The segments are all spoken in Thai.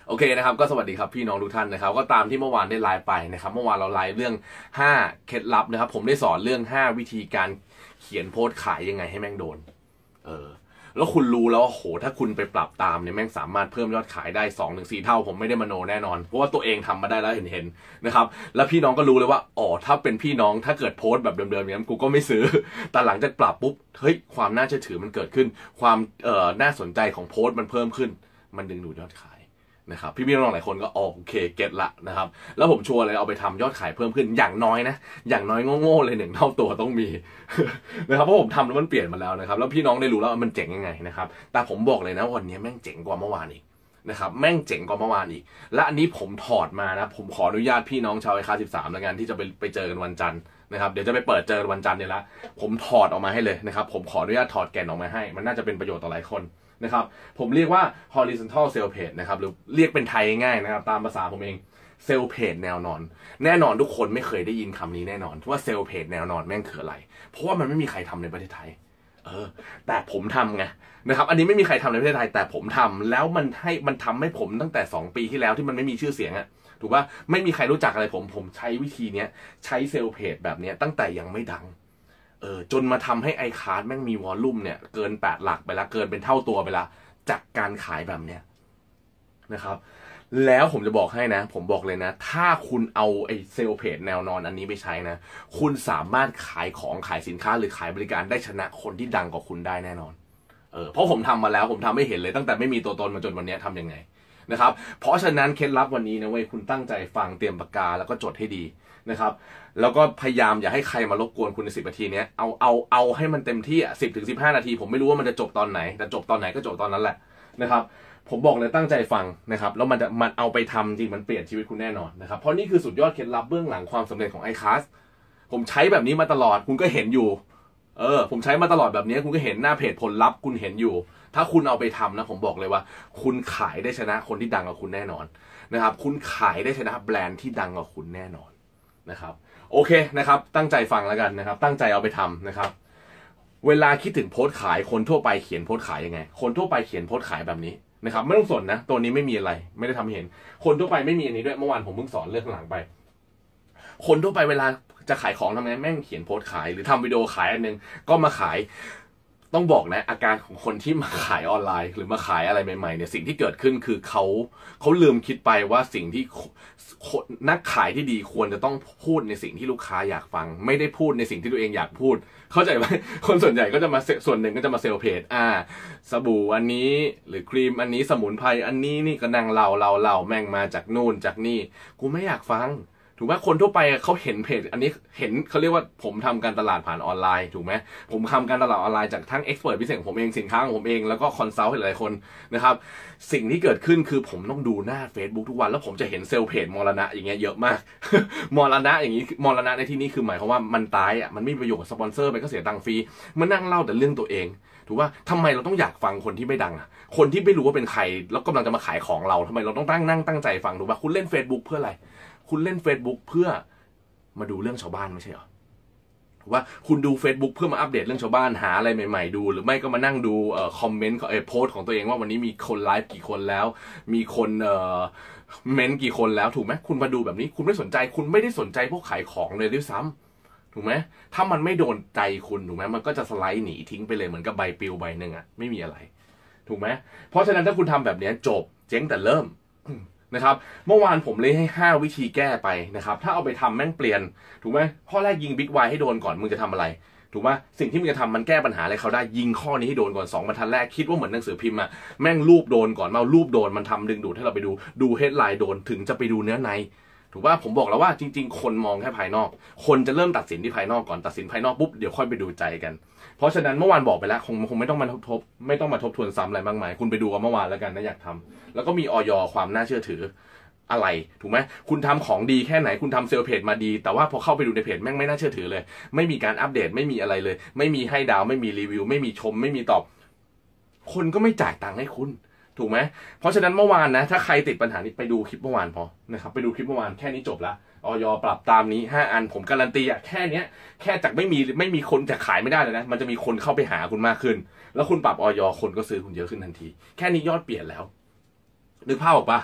โอเคนะครับก็สวัสดีครับพี่น้องทุกท่านนะครับก็ตามที่เมื่อวานได้ไลฟ์ไปนะครับเมื่อวานเราไลฟ์เรื่อง5เคล็ดลับนะครับผมได้สอนเรื่อง5วิธีการเขียนโพสต์ขายยังไงให้แม่งโดนแล้วคุณรู้แล้วโหถ้าคุณไปปรับตามเนี่ยแม่งสามารถเพิ่มยอดขายได้ 2-4 เท่าผมไม่ได้มโนแน่นอนเพราะว่าตัวเองทำมาได้แล้วเห็นนะครับแล้วพี่น้องก็รู้เลยว่าอ๋อถ้าเป็นพี่น้องถ้าเกิดโพสต์แบบเดิมๆอย่างนั้นกูก็ไม่ซื้อแต่หลังจากปรับปุ๊บเฮ้ยความน่าเชื่อถือมันเกิดขึ้นความน่าสนใจของโพสต์มันเพิ่มขึ้นมันดึงดูดยอดขายนะครับพี่ๆน้องๆหลายคนก็โอเคเก็ตละนะครับแล้วผมชัวร์เลยเอาไปทำยอดขายเพิ่มขึ้นอย่างน้อยนะอย่างน้อยโง่ๆเลย1 เท่าตัวต้องมี นะครับเพราะผมทำแล้วมันเปลี่ยนมาแล้วนะครับแล้วพี่น้องได้รู้แล้วมันเจ๋งยังไงนะครับแต่ผมบอกเลยนะวันนี้แม่งเจ๋งกว่าเมื่อวานอีกนะครับแม่งเจ๋งกว่าเมื่อวานอีกและอันนี้ผมถอดมานะผมขออนุญาตพี่น้องชาวไอคา13แล้วกันที่จะไปเจอกันวันจันทร์นะครับเดี๋ยวจะไปเปิดเจอกันวันจันทร์เนี่ยละผมถอดออกมาให้เลยนะครับผมขออนุญาตถอดแก่นออกมาให้มันน่าจะเป็นประโยชน์ต่อหลายคนนะครับผมเรียกว่า horizontal sales page นะครับหรือเรียกเป็นไทยง่ายนะครับตามภาษาผมเองเซลเพจแนวนอนแน่นอนทุกคนไม่เคยได้ยินคำนี้แน่นอนว่าเซลเพจแนวนอนแม่งคืออะไรเพราะว่ามันไม่มีใครทำในประเทศไทยแต่ผมทำไงนะครับอันนี้ไม่มีใครทำในประเทศไทยแต่ผมทำแล้วมันทำให้ผมตั้งแต่2 ปีที่แล้วที่มันไม่มีชื่อเสียงอะถูกป่ะไม่มีใครรู้จักอะไรผมใช้วิธีเนี้ยใช้เซลเพจแบบเนี้ยตั้งแต่ยังไม่ดังจนมาทำให้ไอคาร์ดแม่งมีวอลลุ่มเนี่ยเกิน8 หลักไปแล้วเกินเป็นเท่าตัวไปแล้วจากการขายแบบเนี้ยนะครับแล้วผมจะบอกให้นะผมบอกเลยนะถ้าคุณเอาไอเซลเพจแนวนอนอันนี้ไปใช้นะคุณสามารถขายของขายสินค้าหรือขายบริการได้ชนะคนที่ดังกว่าคุณได้แน่นอนเพราะผมทำมาแล้วผมทำให้เห็นเลยตั้งแต่ไม่มีตัวตนมาจนวันนี้ทำยังไงนะครับเพราะฉะนั้นเคล็ดลับวันนี้นะเว้ยคุณตั้งใจฟังเตรียมปากกาแล้วก็จดให้ดีนะครับแล้วก็พยายามอย่าให้ใครมารบกวนคุณใน10 นาทีนี้เอาให้มันเต็มที่10 ถึง 15 นาทีผมไม่รู้ว่ามันจะจบตอนไหนแต่จบตอนไหนก็จบตอนนั้นแหละนะครับผมบอกเลยตั้งใจฟังนะครับแล้วมันเอาไปทำจริงมันเปลี่ยนชีวิตคุณแน่นอนนะครับเพราะนี่คือสุดยอดเคล็ดลับเบื้องหลังความสำเร็จของ iClass ผมใช้แบบนี้มาตลอดคุณก็เห็นอยู่ผมใช้มาตลอดแบบนี้คุณก็เห็นหน้าเพจผลลัพธ์คุณเห็นอยู่ถ้าคุณเอาไปทำนะผมบอกเลยว่าคุณขายได้ชนะคนที่ดังกว่าคุณแน่นอนนะครับคุณขายได้ชนะแบรนด์ที่ดังกว่าคุณแน่นอนนะครับโอเคนะครับตั้งใจฟังแล้วกันนะครับตั้งใจเอาไปทำนะครับเวลาคิดถึงโพสต์ขายคนทั่วไปเขียนโพสต์ขายยังไงคนทั่วไปเขียนโพสต์ขายแบบนี้นะครับไม่ต้องสนนะตัวนี้ไม่มีอะไรไม่ได้ทำให้เห็นคนทั่วไปไม่มีอันนี้ด้วยเมื่อวานผมเพิ่งสอนเรื่องหลังไปคนทั่วไปเวลาจะขายของทำไงแม่งเขียนโพสต์ขายหรือทำวิดีโอขายอันนึงก็มาขายต้องบอกนะอาการของคนที่มาขายออนไลน์หรือมาขายอะไรใหม่ๆเนี่ยสิ่งที่เกิดขึ้นคือเขาลืมคิดไปว่าสิ่งที่นักขายที่ดีควรจะต้องพูดในสิ่งที่ลูกค้าอยากฟังไม่ได้พูดในสิ่งที่ตัวเองอยากพูดเข้าใจไหมคนส่วนใหญ่ก็จะมาส่วนหนึ่งก็จะมาเซลเพจสบู่อันนี้หรือครีมอันนี้สมุนไพรอันนี้นี่ก็นั่งเล่าแม่งมาจากนู่นจากนี่กูไม่อยากฟังถูกไหมคนทั่วไปเขาเห็นเพจอันนี้เห็นเขาเรียกว่าผมทำการตลาดผ่านออนไลน์ถูกไหมผมทำการตลาดออนไลน์จากทั้งเอ็กซ์เพรสพิเศษของผมเองสินค้าของผมเองแล้วก็คอนซัลท์ให้หลายคนนะครับสิ่งที่เกิดขึ้นคือผมต้องดูหน้า Facebook ทุกวันแล้วผมจะเห็นเซลล์เพจมรณะอย่างเงี้ยเยอะมาก มรณะอย่างนี้มรณะในที่นี้คือหมายความว่ามันตายมันไม่มีประโยชน์กับสปอนเซอร์ไปก็เสียตังค์ฟรีมานั่งเล่าแต่เรื่องตัวเองถูกว่าทำไมเราต้องอยากฟังคนที่ไม่ดังคนที่ไม่รู้ว่าเป็นใครแล้วกำลังจะมาขายของเราทำไมเราต้องตั้งใจฟังถูกป่ะคุณเล่น Facebook เพื่ออะไรคุณเล่น Facebook เพื่อมาดูเรื่องชาวบ้านไม่ใช่หรอว่าคุณดู Facebook เพื่อมาอัปเดตเรื่องชาวบ้านหาอะไรใหม่ๆดูหรือไม่ก็มานั่งดูคอมเมนต์โพสต์ของตัวเองว่าวันนี้มีคนไลฟ์กี่คนแล้วมีคนเมนต์กี่คนแล้วถูกไหมคุณมาดูแบบนี้คุณไม่สนใจคุณไม่ได้สนใจพวกขายของเลยด้วยซ้ำถูกไหมถ้ามันไม่โดนใจคุณถูกไหมมันก็จะสไลด์หนีทิ้งไปเลยเหมือนกับใบปลิวใบหนึ่งไม่มีอะไรถูกไหมเพราะฉะนั้นถ้าคุณทำแบบนี้จบเจ๊งแต่เริ่มนะครับเมื่อวานผมเลยให้5 วิธีแก้ไปนะครับถ้าเอาไปทำแม่งเปลี่ยนถูกไหมข้อแรกยิงบิ๊กไวให้โดนก่อนมึงจะทำอะไรถูกไหมสิ่งที่มึงจะทำมันแก้ปัญหาอะไรเขาได้ยิงข้อนี้ให้โดนก่อน2 บรรทัดแรกคิดว่าเหมือนหนังสือพิมพ์แม่งรูปโดนก่อนมารูปโดนมันทำดึงดูดให้เราไปดูเฮดไลน์โดนถึงจะไปดูเนื้อในถูกว่าผมบอกแล้วว่าจริงๆคนมองแค่ภายนอกคนจะเริ่มตัดสินที่ภายนอกก่อนตัดสินภายนอกปุ๊บเดี๋ยวค่อยไปดูใจกันเพราะฉะนั้นเมื่อวานบอกไปแล้วคงไม่ต้องมาทบทวนซ้ำอะไรมากมายคุณไปดูกันเมื่อวานแล้วกันนะอยากทำแล้วก็มีอย.ความน่าเชื่อถืออะไรถูกไหมคุณทำของดีแค่ไหนคุณทำเซลล์เพจมาดีแต่ว่าพอเข้าไปดูในเพจแม่งไม่น่าเชื่อถือเลยไม่มีการอัปเดตไม่มีอะไรเลยไม่มีให้ดาวไม่มีรีวิวไม่มีชมไม่มีตอบคนก็ไม่จ่ายตังค์ให้คุณถูกไหมเพราะฉะนั้นเมื่อวานนะถ้าใครติดปัญหานี้ไปดูคลิปเมื่อวานพอนะครับไปดูคลิปเมื่อวานแค่นี้จบละอย.ปรับตามนี้5 อันผมการันตีแค่เนี้ยแค่จากไม่มีคนจะขายไม่ได้เลยนะมันจะมีคนเข้าไปหาคุณมากขึ้นแล้วคุณปรับอย.คนก็ซื้อคุณเยอะขึ้นทันทีแค่นี้ยอดเปลี่ยนแล้วนึกภาพออกปะ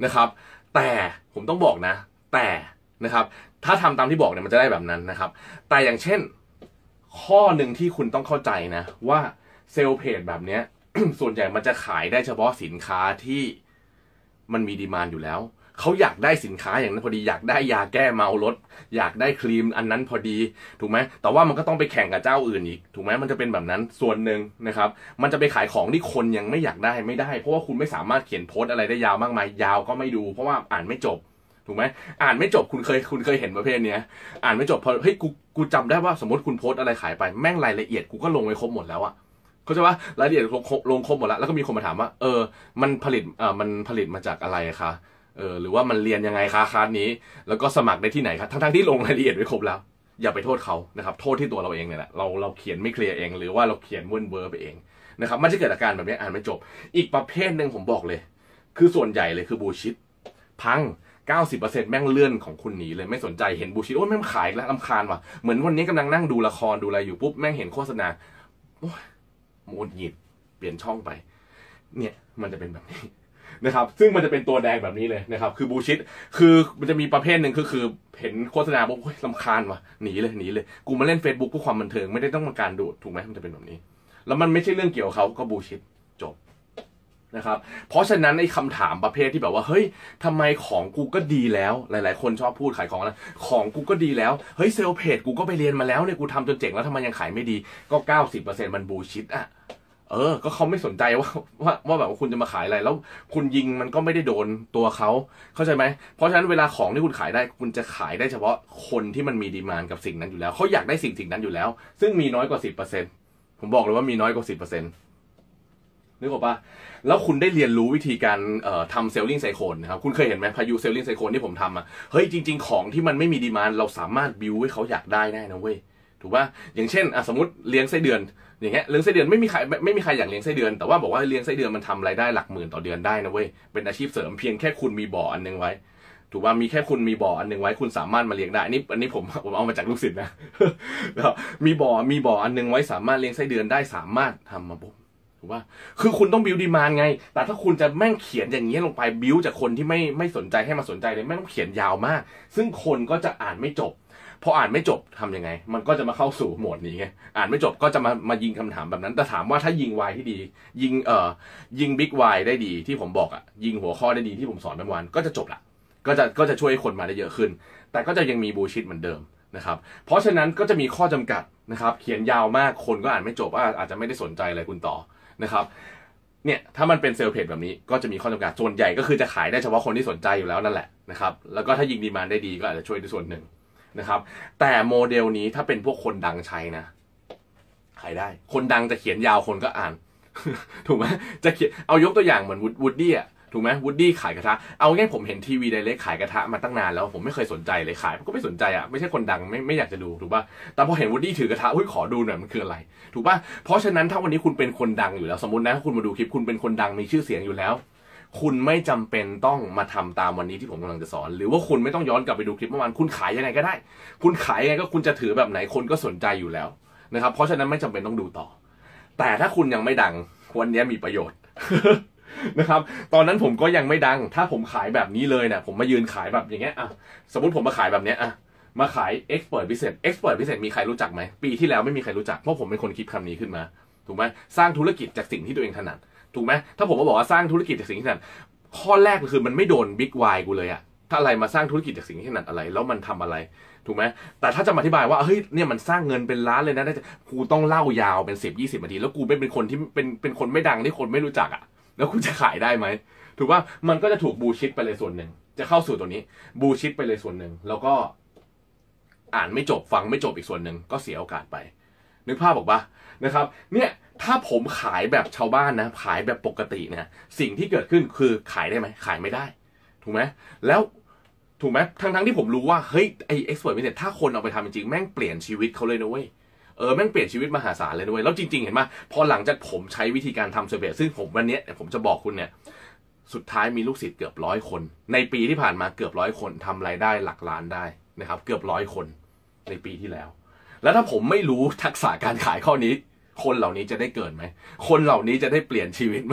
นะครับแต่ผมต้องบอกนะแต่นะครับถ้าทำตามที่บอกเนี่ยมันจะได้แบบนั้นนะครับแต่อย่างเช่นข้อหนึ่งที่คุณต้องเข้าใจนะว่าเซลล์เพจแบบเนี้ย ส่วนใหญ่มันจะขายได้เฉพาะสินค้าที่มันมีดีมานด์อยู่แล้วเขาอยากได้สินค้าอย่างนั้นพอดีอยากได้ยาแก้เมารถอยากได้ครีมอันนั้นพอดีถูกไหมแต่ว่ามันก็ต้องไปแข่งกับเจ้าอื่นอีกถูกไหมมันจะเป็นแบบนั้นส่วนหนึ่งนะครับมันจะไปขายของที่คนยังไม่อยากได้ไม่ได้เพราะว่าคุณไม่สามารถเขียนโพสต์อะไรได้ยาวมากมายยาวก็ไม่ดูเพราะว่าอ่านไม่จบถูกไหมอ่านไม่จบคุณเคยเห็นประเภทเนี้ยอ่านไม่จบพอเฮ้ยกูจำได้ว่าสมมติคุณโพสต์อะไรขายไปแม่งรายละเอียดกูก็ลงไว้ครบหมดแล้วอะเขาใจว่ารายละเอียดลงครบหมดแล้วก็มีคนมาถามว่ามันผลิตมาจากอะไรคะหรือว่ามันเรียนยังไงคะคลาสนี้แล้วก็สมัครได้ที่ไหนครับทั้งที่ลงรายละเอียดไว้ครบแล้วอย่าไปโทษเขานะครับโทษที่ตัวเราเองเนี่ยแหละเราเขียนไม่เคลียร์เองหรือว่าเราเขียนเวิร์นเวอร์ไปเองนะครับมันจะเกิดอาการแบบนี้อ่านไม่จบอีกประเภทหนึ่งผมบอกเลยคือส่วนใหญ่เลยคือบูชิตพัง 90% แม่งเลื่อนของคุณหนีเลยไม่สนใจเห็นบูชิตโอ้ยแม่งขายแล้วรำคาญว่ะเหมือนวันนี้กำลังนั่งดูละครดูอะไรอยู่ปุ๊บแม่งเห็นโฆษณาโอ้ยหงุดหงิดเปลี่ยนช่องไปเนี่ยมันจะเป็นแบบนี้นะครับซึ่งมันจะเป็นตัวแดงแบบนี้เลยนะครับคือบูชิตคือมันจะมีประเภทหนึ่งคือเห็นโฆษณาปุ๊บรำคาญว่ะหนีเลยกูมาเล่น Facebook เพื่อความบันเทิงไม่ได้ต้องมาการดูดถูกไหมมันจะเป็นแบบนี้แล้วมันไม่ใช่เรื่องเกี่ยวกับเขาก็บูชิตจบนะครับเพราะฉะนั้นไอ้คำถามประเภทที่แบบว่าเฮ้ยทำไมของกูก็ดีแล้วหลายๆคนชอบพูดขายของนะของกูก็ดีแล้วเฮ้ยเซลล์เพจกูก็ไปเรียนมาแล้วเนี่ยกูทำจนเจ๋งแล้วทำไมยังขายไม่ดีก็ 90% มันบูชิตอ่ะก็เขาไม่สนใจว่าแบบว่าคุณจะมาขายอะไรแล้วคุณยิงมันก็ไม่ได้โดนตัวเขาเข้าใจไหมเพราะฉะนั้นเวลาของที่คุณขายได้คุณจะขายได้เฉพาะคนที่มันมีดีมานด์กับสิ่งนั้นอยู่แล้วเขาอยากได้สิ่งนั้นอยู่แล้วซึ่งมีน้อยกว่า 10% ผมบอกเลยว่ามีน้อยกว่า 10%นึกออกปะแล้วคุณได้เรียนรู้วิธีการทำเซลลิงไซโคลนะครับคุณเคยเห็นไหมพายุเซลลิงไซโคลที่ผมทำอ่ะเฮ้ยจริงๆของที่มันไม่มีดีมานด์เราสามารถบิวให้เขาอยากได้นะเว้ยถูกป่ะอย่างเช่นสมมติเลี้ยงไส้เดือนอย่างเงี้ยเลี้ยงไส้เดือนไม่มีใครอยากเลี้ยงไส้เดือนแต่ว่าบอกว่าเลี้ยงไส้เดือนมันทำรายได้หลักหมื่นต่อเดือนได้นะเว้ยเป็นอาชีพเสริมเพียงแค่คุณมีบ่ออันนึงไว้ถูกป่ะมีแค่คุณมีบ่ออันนึงไว้คุณสามารถมาเลี้ยงได้อันนี้ผมเอามาจากลูกศิษย์นะมีบ่ออันนึงไว้สามารถเลี้ยงไส้เดือนได้สามารถทำมาปุ๊บถูกป่ะคือคุณต้องบิวดีมานด์ไงแต่ถ้าคุณจะแม่งเขียนอย่างนี้ลงไปบิวจากคนที่ไม่สนใจให้มาสนใจเลยแม่งต้องเขียนยาวมากซึ่งคนก็จะอ่านไม่จบพออ่านไม่จบทำยังไงมันก็จะมาเข้าสู่โหมดนี้ไงอ่านไม่จบก็จะมายิงคำถามแบบนั้นแต่ถามว่าถ้ายิงวายที่ดียิงบิ๊กวายได้ดีที่ผมบอกยิงหัวข้อได้ดีที่ผมสอนเมื่อวานก็จะจบละก็จะช่วยคนมาได้เยอะขึ้นแต่ก็จะยังมีบูชิตเหมือนเดิมนะครับเพราะฉะนั้นก็จะมีข้อจำกัดนะครับเขียนยาวมากคนก็อ่านไม่จบอาจจะไม่ได้สนใจอะไรคุณต่อนะครับเนี่ยถ้ามันเป็นเซลล์เพจแบบนี้ก็จะมีข้อจำกัดส่วนใหญ่ก็คือจะขายได้เฉพาะคนที่สนใจอยู่แล้วนั่นแหละนะครับแล้วก็ถ้ายิงดีมานด์ได้ดีก็อาจจะช่วยด้วยส่วนหนึ่งนะครับแต่โมเดลนี้ถ้าเป็นพวกคนดังใช้นะขายได้คนดังจะเขียนยาวคนก็อ่าน ถูกไหมจะเขียนเอายกตัวอย่างเหมือนวูดดี้ถูกไหมวูดดี้ขายกระทะเอาง่ายผมเห็นทีวีไดเรกขายกระทะมาตั้งนานแล้วผมไม่เคยสนใจเลยขายก็ไม่สนใจไม่ใช่คนดังไม่อยากจะดูถูกป่ะแต่พอเห็นวูดดี้ถือกระทะขอดูหน่อยมันคืออะไรถูกป่ะเพราะฉะนั้นถ้าวันนี้คุณเป็นคนดังอยู่แล้วสมมตินะถ้าคุณมาดูคลิปคุณเป็นคนดังมีชื่อเสียงอยู่แล้วคุณไม่จำเป็นต้องมาทำตามวันนี้ที่ผมกำลังจะสอนหรือว่าคุณไม่ต้องย้อนกลับไปดูคลิปเมื่อวานคุณขายยังไงก็ได้คุณขายยังไงก็คุณจะถือแบบไหนคนก็สนใจอยู่แล้วนะครับเพราะฉะนั้นไม่จำเป็นต้องดูต่อแต่ถ้าคุณยังไม่ดังวันนี้มีประโยชน์ นะครับตอนนั้นผมก็ยังไม่ดังถ้าผมขายแบบนี้เลยเนี่ยผมมายืนขายแบบอย่างเงี้ยสมมติผมมาขายแบบเนี้ยมาขาย Expert Business มีใครรู้จักไหมปีที่แล้วไม่มีใครรู้จักเพราะผมเป็นคนคิดคำนี้ขึ้นมาถูกไหมสร้างธุรกิจจากสิ่งที่ตัวเองถนัดถูกไหมถ้าผมมาบอกว่าสร้างธุรกิจจากสิ่งที่ถนัดข้อแรกคือมันไม่โดนบิ๊กวายกูเลยถ้าอะไรมาสร้างธุรกิจจากสิ่งที่ถนัดอะไรแล้วมันทำอะไรถูกไหมแต่ถ้าจะมาอธิบายว่าเฮ้ยเนี่ยมันสร้างเงินเป็นล้านเลยนะกูต้องเล่ายาวเป็น10-20 นาทีแล้วกูเป็นคนที่เป็นคนไม่ดังที่คนไม่รู้จักแล้วคุณจะขายได้ไหมถูกว่ามันก็จะถูกบูชิตไปเลยส่วนหนึ่งจะเข้าสู่ตัวนี้บูชิตไปเลยส่วนหนึ่งแล้วก็อ่านไม่จบฟังไม่จบอีกส่วนหนึ่งก็เสียโอกาสไปนึกภาพบอกปะนะครับเนี่ยถ้าผมขายแบบชาวบ้านนะขายแบบปกตินะสิ่งที่เกิดขึ้นคือขายได้ไหมขายไม่ได้ถูกไหมแล้วถูกไหมทั้งที่ผมรู้ว่าเฮ้ยไอ้ Expert Business ถ้าคนเอาไปทำจริงแม่งเปลี่ยนชีวิตเขาเลยนะเว้ยแม่งเปลี่ยนชีวิตมหาศาลเลยด้วยแล้วจริงๆเห็นไหมพอหลังจากผมใช้วิธีการทำเซอร์เวย์ซึ่งผมวันนี้ผมจะบอกคุณเนี่ยสุดท้ายมีลูกศิษย์เกือบ100 คนในปีที่ผ่านมาเกือบ100 คนทำรายได้หลักล้านได้นะครับเกือบ100 คนในปีที่แล้วแล้วถ้าผมไม่รู้ทักษะการขายข้อนี้คนเหล่านี้จะได้เกิดไหมคนเหล่านี้จะได้เปลี่ยนชีวิตไหม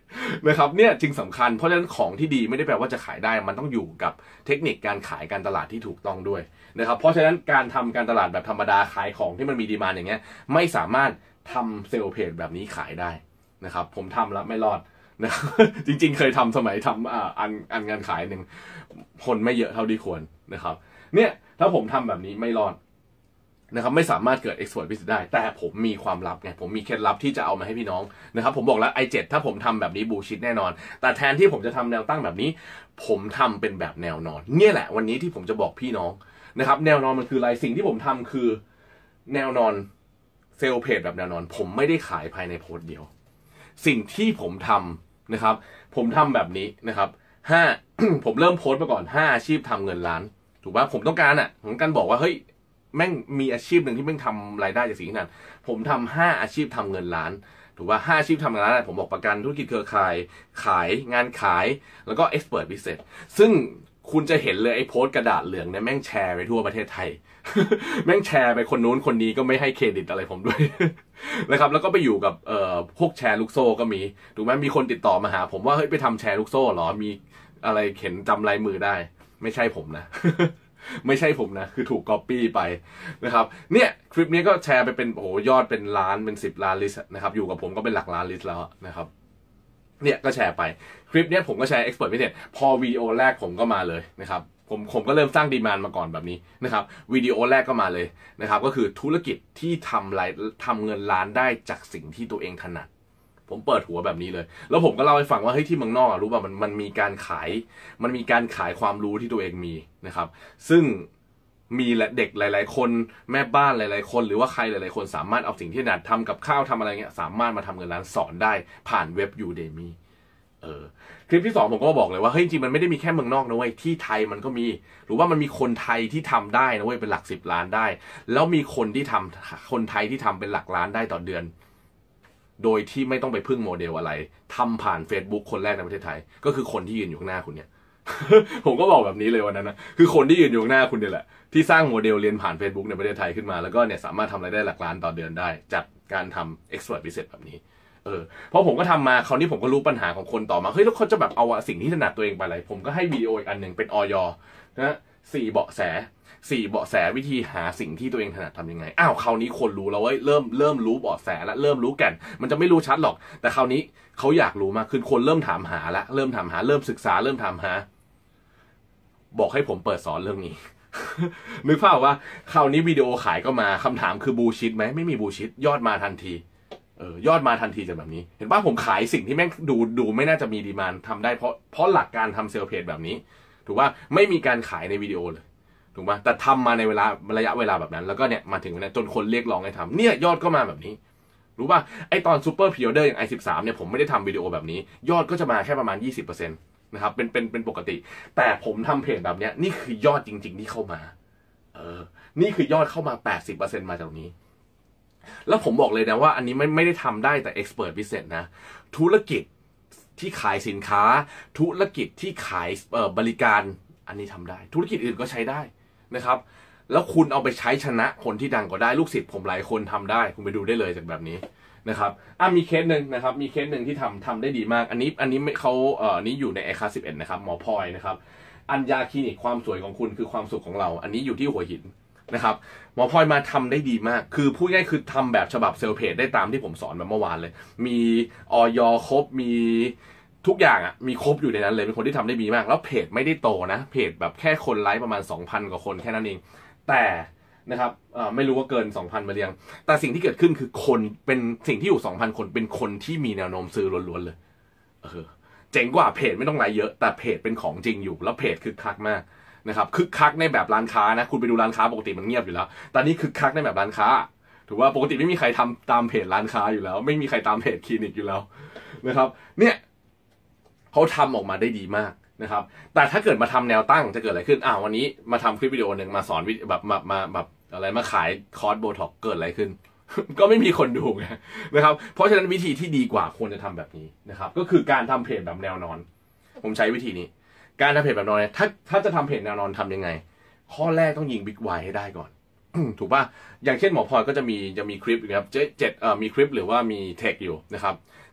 นะครับเนี่ยจึงสำคัญเพราะฉะนั้นของที่ดีไม่ได้แปลว่าจะขายได้มันต้องอยู่กับเทคนิคการขายการตลาดที่ถูกต้องด้วยนะครับเพราะฉะนั้นการทำการตลาดแบบธรรมดาขายของที่มันมีดีมานด์อย่างเงี้ยไม่สามารถทำเซลล์เพจแบบนี้ขายได้นะครับผมทำแล้วไม่รอดนะจริงๆเคยทำสมัยทำอันงานขายหนึ่งคนไม่เยอะเท่าที่ควรนะครับเนี่ยถ้าผมทำแบบนี้ไม่รอดนะครับไม่สามารถเกิด export business ได้แต่ผมมีความลับไงผมมีเคล็ดลับที่จะเอามาให้พี่น้องนะครับผมบอกแล้ว i7 ถ้าผมทำแบบนี้บูชิดแน่นอนแต่แทนที่ผมจะทำแนวตั้งแบบนี้ผมทำเป็นแบบแนวนอนเนี่ยแหละวันนี้ที่ผมจะบอกพี่น้องนะครับแนวนอนมันคืออะไรสิ่งที่ผมทำคือแนวนอนเซลล์เพจแบบแนวนอนผมไม่ได้ขายภายในโพสต์เดียวสิ่งที่ผมทำนะครับผมทำแบบนี้นะครับ5 ผมเริ่มโพสต์มาก่อน5อาชีพทำเงินล้านถูกป่ะผมต้องการบอกว่าเฮ้ยแม่งมีอาชีพหนึ่งที่แม่งทำรายได้จากสิ่งนั้นผมทำ5อาชีพทำเงินล้านถูกป่ะ5อาชีพทำเงินล้านผมบอกประกันธุรกิจเครือข่ายขายงานขายแล้วก็ expert business ซึ่งคุณจะเห็นเลยไอ้โพสต์กระดาษเหลืองเนี่ยแม่งแชร์ไปทั่วประเทศไทย แม่งแชร์ไปคนนู้นคนนี้ก็ไม่ให้เครดิตอะไรผมด้วย นะครับแล้วก็ไปอยู่กับพวกแชร์ลูกโซ่ก็มีถูกไหมมีคนติดต่อมาหาผมว่าเฮ้ยไปทำแชร์ลูกโซ่เหรอมีอะไรเข็นจำลายมือได้ไม่ใช่ผมนะ ไม่ใช่ผมนะคือถูกก๊อปปี้ไปนะครับเนี่ยคลิปนี้ก็แชร์ไปเป็นโอ้โหยอดเป็นล้านเป็น10 ล้านลิสต์นะครับอยู่กับผมก็เป็นหลักล้านลิสต์แล้วนะครับเนี่ยก็แชร์ไปคลิปนี้ผมก็แชร์ Expert Business พอวิดีโอแรกผมก็มาเลยนะครับผมก็เริ่มสร้างดีมานด์มาก่อนแบบนี้นะครับวิดีโอแรกก็มาเลยนะครับก็คือธุรกิจที่ทำเงินล้านได้จากสิ่งที่ตัวเองถนัดผมเปิดหัวแบบนี้เลยแล้วผมก็เล่าให้ฟังว่าเฮ้ยที่เมืองนอกรู้ป่ะมันมีการขายความรู้ที่ตัวเองมีนะครับซึ่งมีเด็กหลายๆคนแม่บ้านหลายๆคนหรือว่าใครหลายๆคนสามารถเอาสิ่งที่ถนัดทำกับข้าวทำอะไรเงี้ยสามารถมาทำเงินล้านสอนได้ผ่านเว็บ Udemy คลิปที่2ผมก็บอกเลยว่าเฮ้ยจริงมันไม่ได้มีแค่เมืองนอกนะเว้ยที่ไทยมันก็มีหรือว่ามันมีคนไทยที่ทำได้นะเว้ยเป็นหลัก10 ล้านได้แล้วมีคนไทยที่ทำเป็นหลักล้านได้ต่อเดือนโดยที่ไม่ต้องไปพึ่งโมเดลอะไรทำผ่าน Facebook คนแรกในประเทศไทยก็คือคนที่ยืนอยู่ข้างหน้าคุณเนี่ย ผมก็บอกแบบนี้เลยวันนั้นนะคือคนที่ยืนอยู่ข้างหน้าคุณเนี่ยแหละที่สร้างโมเดลเรียนผ่าน Facebook ในประเทศไทยขึ้นมาแล้วก็เนี่ยสามารถทำรายได้หลักล้านต่อเดือนได้จากการทำ expert business แบบนี้เพราะผมก็ทำมาคราวนี้ผมก็รู้ปัญหาของคนต่อมาเฮ้ยแล้วเขาจะแบบเอาสิ่งที่ถนัดตัวเองไปอะไรผมก็ให้วิดีโออีกอันหนึ่งเป็นอย.นะ4 เบาะแสวิธีหาสิ่งที่ตัวเองถนัดทำยังไงอ้าวคราวนี้คนรู้แล้วเว้ยเริ่มรู้เบาะแสแล้วเริ่มรู้แก่นมันจะไม่รู้ชัดหรอกแต่คราวนี้เขาอยากรู้มากขึ้นคนเริ่มถามหาแล้วเริ่มศึกษาเริ่มถามหาบอกให้ผมเปิดสอนเรื่องนี้ นึกภาพว่าคราวนี้วิดีโอขายก็มาคำถามคือบูชิดไหมไม่มีบูชิดยอดมาทันทียอดมาทันทีจากแบบนี้เห็นป่ะผมขายสิ่งที่แม่งดูไม่น่าจะมีดีมานด์ทำได้เพราะหลักการทำเซลล์เพจแบบนี้ถูกป่ะไม่มีการขายในวิดีโอเลยถูกป่ะแต่ทำมาในระยะเวลาแบบนั้นแล้วก็เนี่ยมาถึงจนคนเรียกร้องให้ทำเนี่ยยอดก็มาแบบนี้รู้ป่ะไอตอนซูเปอร์พรีออเดอร์อย่าง i13 เนี่ยผมไม่ได้ทำวิดีโอแบบนี้ยอดก็จะมาแค่ประมาณ 20%นะครับเป็นปกติแต่ผมทำเพจแบบเนี้ยนี่คือยอดจริงๆที่เข้ามานี่คือยอดเข้ามา 80% มาจากนี้แล้วผมบอกเลยนะว่าอันนี้ไม่ได้ทำได้แต่ expert business นะธุรกิจที่ขายสินค้าธุรกิจที่ขายบริการอันนี้ทำได้ธุรกิจอื่นก็ใช้ได้นะครับแล้วคุณเอาไปใช้ชนะคนที่ดังก็ได้ลูกศิษย์ผมหลายคนทำได้คุณไปดูได้เลยจากแบบนี้นะครับมีเคสหนึ่งนะครับมีเคสหนึ่งที่ทำได้ดีมากอันนี้เขานี้อยู่ในiClass 11นะครับหมอพลอยนะครับอัญญาคลินิกความสวยของคุณคือความสุขของเราอันนี้อยู่ที่หัวหินนะครับหมอพลอยมาทำได้ดีมากคือพูดง่ายคือทำแบบฉบับเซลล์เพจได้ตามที่ผมสอนแบบเมื่อวานเลยมีอย.ครบมีทุกอย่างมีครบอยู่ในนั้นเลยเป็นคนที่ทำได้ดีมากแล้วเพจไม่ได้โตนะเพจแบบแค่คนไลค์ประมาณ 2,000 กว่าคนแค่นั้นเองแต่นะครับไม่รู้ว่าเกิน 2,000 มาเรียงแต่สิ่งที่เกิดขึ้นคือคนเป็นสิ่งที่อยู่ 2,000 คนเป็นคนที่มีแนวโน้มซื้อล้วนๆเลยเจ๋งกว่าเพจไม่ต้องไลค์เยอะแต่เพจเป็นของจริงอยู่แล้วเพจคึกคักมากนะครับคึกคักในแบบร้านค้านะคุณไปดูร้านค้าปกติมันเงียบอยู่แล้วตอนนี้คึกคักในแบบร้านค้าถือว่าปกติไม่มีใครทำตามเพจร้านค้าอยู่แล้วไม่มีใครตามเพจคลินิกอยู่แล้วนะครับเนี่ยเขาทำออกมาได้ดีมากนะครับแต่ถ้าเกิดมาทำแนวตั้งจะเกิดอะไรขึ้นวันนี้มาทำคลิปวิดีโอหนึ่งมาสอนแบบมาอะไรมาขายคอร์สโบท็อกเกิดอะไรขึ้น ก็ไม่มีคนดูไงนะครับเพราะฉะนั้นวิธีที่ดีกว่าควรจะทำแบบนี้นะครับก็คือการทำเพจแบบแนวนอนผมใช้วิธีนี้การทำเพจแบบแนวนอนถ้าจะทำเพจแนวนอนทำยังไงข้อแรกต้องยิงบิ๊กไวให้ได้ก่อน ถูกป่ะอย่างเช่นหมอพลอยก็จะมีคลิปนะครับมีคลิปหรือว่ามีเทคอยู่นะครับ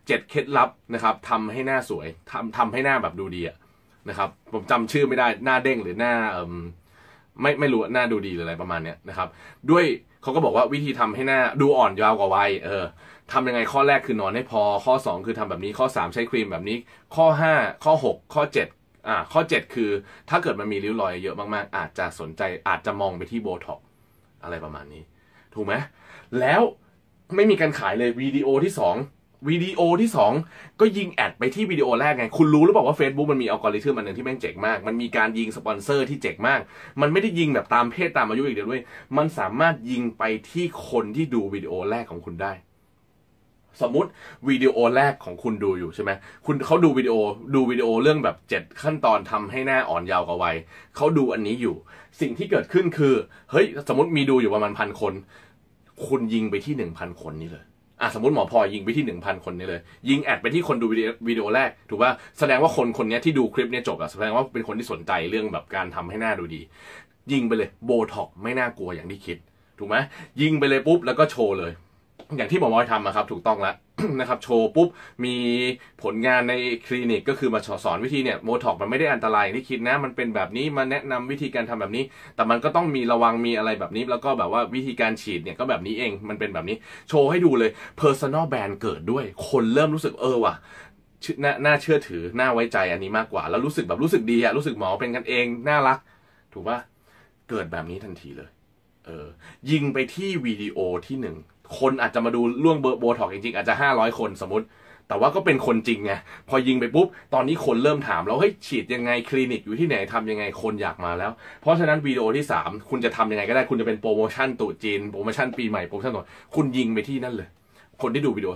7 เคล็ดลับนะครับทำให้หน้าสวยทำให้หน้าแบบดูดีนะครับผมจำชื่อไม่ได้หน้าเด้งหรือหน้าไม่รู้หน้าดูดีหรืออะไรประมาณเนี้ยนะครับด้วยเขาก็บอกว่าวิธีทำให้หน้าดูอ่อนยาวกว่าวัยทำยังไงข้อแรกคือนอนให้พอข้อ2คือทำแบบนี้ข้อ3ใช้ครีมแบบนี้ข้อ5ข้อ6ข้อ7ข้อ7คือถ้าเกิดมันมีริ้วรอยเยอะมากๆอาจจะสนใจอาจจะมองไปที่โบท็อกซ์อะไรประมาณนี้ถูกไหมแล้วไม่มีการขายเลยวิดีโอที่2ก็ยิงแอดไปที่วิดีโอแรกไงคุณรู้หรือเปล่าว่า Facebook มันมีอัลกอริทึมอันนึงที่แม่งเจ๋งมากมันมีการยิงสปอนเซอร์ที่เจ๋งมากมันไม่ได้ยิงแบบตามเพศตามอายุอีกเดียวด้วยมันสามารถยิงไปที่คนที่ดูวิดีโอแรกของคุณได้สมมุติวิดีโอแรกของคุณดูอยู่ใช่ไหมเขาดูวิดีโอเรื่องแบบ7ขั้นตอนทำให้หน้าอ่อนเยาว์กว่าวัยเขาดูอันนี้อยู่สิ่งที่เกิดขึ้นคือเฮ้ยสมมติมีดูอยู่ประมาณ1,000 คนคุณยิงไปที่ 1,000 คนนี้เลยสมมติหมอพลอยยิงไปที่ 1,000 คนนี้เลยยิงแอดไปที่คนดูวิดีโอแรกถูกป่ะแสดงว่าคนนี้ที่ดูคลิปนี้จบแสดงว่าเป็นคนที่สนใจเรื่องแบบการทำให้หน้าดูดียิงไปเลยโบท็อกไม่น่ากลัวอย่างที่คิดถูกไหมยิงไปเลยปุ๊บแล้วก็โชว์เลยอย่างที่หมอมอยทำครับถูกต้องแล้ว นะครับโชว์ปุ๊บมีผลงานในคลินิกก็คือมาสอนวิธีเนี่ยโบท็อกมันไม่ได้อันตรายอย่างที่คิดนะมันเป็นแบบนี้มาแนะนำวิธีการทำแบบนี้แต่มันก็ต้องมีระวังมีอะไรแบบนี้แล้วก็แบบว่าวิธีการฉีดเนี่ยก็แบบนี้เองมันเป็นแบบนี้โชว์ให้ดูเลย Personal Brand เกิดด้วยคนเริ่มรู้สึกว่ะน่าเชื่อถือน่าไว้ใจอันนี้มากกว่าแล้วรู้สึกดีรู้สึกหมอเป็นกันเองน่ารักถูกป่ะเกิดแบบนี้ทันทีเลยยิงไปที่วิดีโอที่1คนอาจจะมาดูเรื่องโบท็อกจริงๆอาจจะ500 คนสมมติแต่ว่าก็เป็นคนจริงไงพอยิงไปปุ๊บตอนนี้คนเริ่มถามแล้วเฮ้ยฉีดยังไงคลินิกอยู่ที่ไหนทำยังไงคนอยากมาแล้วเพราะฉะนั้นวิดีโอที่3คุณจะทำยังไงก็ได้คุณจะเป็นโปรโมชั่นตรุษจีนโปรโมชั่นปีใหม่โปรโมชั่นต่อคุณยิงไปที่นั่นเลยคนที่ดูวิดีโอ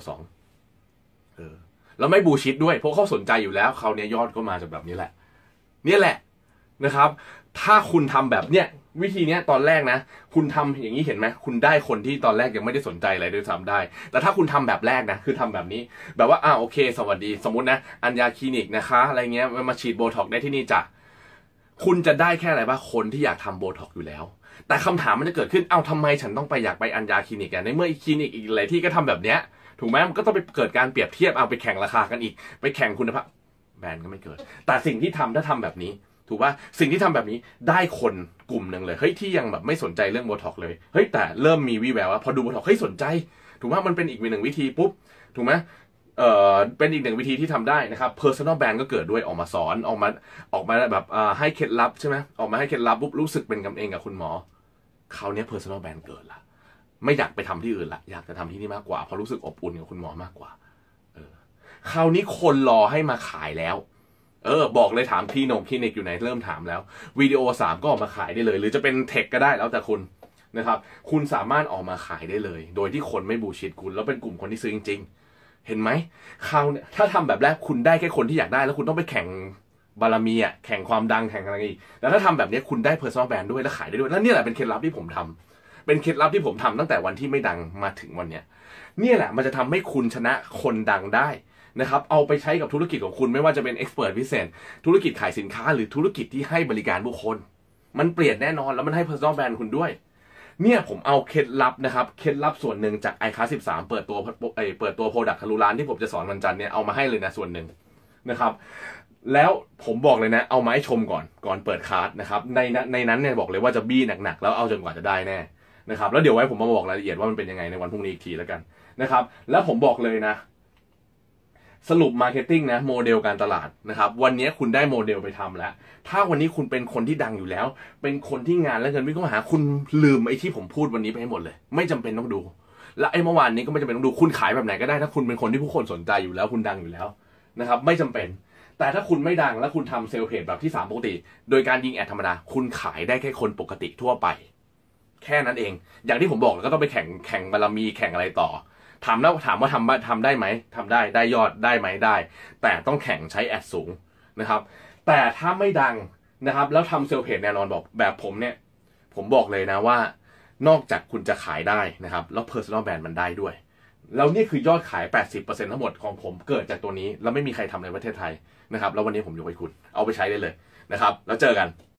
2แล้วไม่บูชิดด้วยเพราะเขาสนใจอยู่แล้วเขาเนี่ยยอดก็มาจากแบบนี้แหละนะครับถ้าคุณทำแบบเนี้ยวิธีเนี้ยตอนแรกนะคุณทำอย่างนี้เห็นไหมคุณได้คนที่ตอนแรกยังไม่ได้สนใจอะไรด้วยซ้ำได้แต่ถ้าคุณทำแบบแรกนะคือทำแบบนี้แบบว่าโอเคสวัสดีสมมุตินะอัญญาคลินิกนะคะอะไรเงี้ยมาฉีดโบท็อกได้ที่นี่จ้ะคุณจะได้แค่อะไรบ้างคนที่อยากทำโบท็อกอยู่แล้วแต่คำถามมันจะเกิดขึ้นทำไมฉันต้องอยากไปอัญญาคลินิกในเมื่อคลินิกอีกหลายที่ก็ทำแบบเนี้ยถูกไหมมันก็ต้องไปเกิดการเปรียบเทียบไปแข่งราคากันอีกไปแข่งคุณภาพแบรนด์ก็ไม่เกิดแต่สิ่งที่ทำถ้าทำแบบนี้ถูกป่ะสิ่งที่ทำแบบนี้ได้คนกลุ่มหนึ่งเลยเฮ้ยที่ยังแบบไม่สนใจเรื่องโบท็อกเลยเฮ้ยแต่เริ่มมีวี่แววว่าพอดูโบท็อกเฮ้ยสนใจถูกป่ะมันเป็นอีก1วิธีปุ๊บถูกไหมเป็นอีก1วิธีที่ทำได้นะครับ personal brand ก็เกิดด้วยออกมาสอนออกมาแบบให้เคล็ดลับใช่ไหมออกมาให้เคล็ดลับปุ๊บรู้สึกเป็นกันเองกับคุณหมอคราวนี้ personal brand เกิดละไม่อยากไปทำที่อื่นละอยากจะทำที่นี่มากกว่าเพราะรู้สึกอบอุ่นกับคุณหมอมากกว่าคราวนี้คนรอให้มาขายแล้วบอกเลยถามคลินิกอยู่ไหนเริ่มถามแล้ววิดีโอ3ก็ออกมาขายได้เลยหรือจะเป็นเทคก็ได้แล้วแต่คุณนะครับคุณสามารถออกมาขายได้เลยโดยที่คนไม่บูชิดคุณแล้วเป็นกลุ่มคนที่ซื้อจริงๆเห็นไหมถ้าทำแบบแรกคุณได้แค่คนที่อยากได้แล้วคุณต้องไปแข่งบารมีแข่งความดังแข่งอะไรอีกแล้วถ้าทำแบบนี้คุณได้ personal brand ด้วยและขายได้ด้วยแล้วนี่แหละเป็นเคล็ดลับที่ผมทำเป็นเคล็ดลับที่ผมทำตั้งแต่วันที่ไม่ดังมาถึงวันเนี้ยนี่แหละมันจะทำให้คุณชนะคนดังได้นะครับเอาไปใช้กับธุรกิจของคุณไม่ว่าจะเป็น expert พิเศษธุรกิจขายสินค้าหรือธุรกิจที่ให้บริการบุคคลมันเปลี่ยนแน่นอนแล้วมันให้ personal brand คุณด้วยเนี่ยผมเอาเคล็ดลับนะครับเคล็ดลับส่วนหนึ่งจาก iClass 13เปิดตัว product ทะลุล้านที่ผมจะสอนวันจันทร์เนี่ยเอามาให้เลยนะส่วนหนึ่งนะครับแล้วผมบอกเลยนะเอามาให้ชมก่อนเปิดคลาสนะครับในนั้นเนี่ยบอกเลยว่าจะบี้หนักๆแล้วเอาจนกว่าจะได้แน่นะครับแล้วเดี๋ยวไว้ผมมาบอกรายละเอียดว่ามันเป็นยังไงในวันพรุ่งนี้อีกทีแล้วกันนะครับแล้วผมบอกเลยนะสรุปมาร์เก็ตติ้งนะโมเดลการตลาดนะครับวันนี้คุณได้โมเดลไปทำแล้วถ้าวันนี้คุณเป็นคนที่ดังอยู่แล้วเป็นคนที่งานและเงินวิ่งเข้ามาหาคุณลืมไอ้ที่ผมพูดวันนี้ไปให้หมดเลยไม่จำเป็นต้องดูและไอ้เมื่อวานนี้ก็ไม่จำเป็นต้องดูคุณขายแบบไหนก็ได้ถ้าคุณเป็นคนที่ผู้คนสนใจอยู่แล้วคุณดังอยู่แล้วนะครับไม่จำเป็นแต่ถ้าคุณไม่ดังและคุณทำเซลล์เพจแบบที่3ปกติโดยการยิงแอดธรรมดาคุณขายได้แค่คนปกติทั่วไปแค่นั้นเองอย่างที่ผมบอกแล้วก็ต้องไปแข่งบารมีแข่งอะไรต่อถามว่าทำได้ไหมทำได้ยอดได้ไหมได้แต่ต้องแข่งใช้แอดสูงนะครับแต่ถ้าไม่ดังนะครับแล้วทำเซลล์เพจแน่นอนบอกแบบผมเนี่ยผมบอกเลยนะว่านอกจากคุณจะขายได้นะครับแล้ว personal brand มันได้ด้วยแล้วนี่คือยอดขาย 80% ทั้งหมดของผมเกิดจากตัวนี้แล้วไม่มีใครทำในประเทศไทยนะครับแล้ววันนี้ผมยกให้คุณเอาไปใช้ได้เลยนะครับแล้วเจอกัน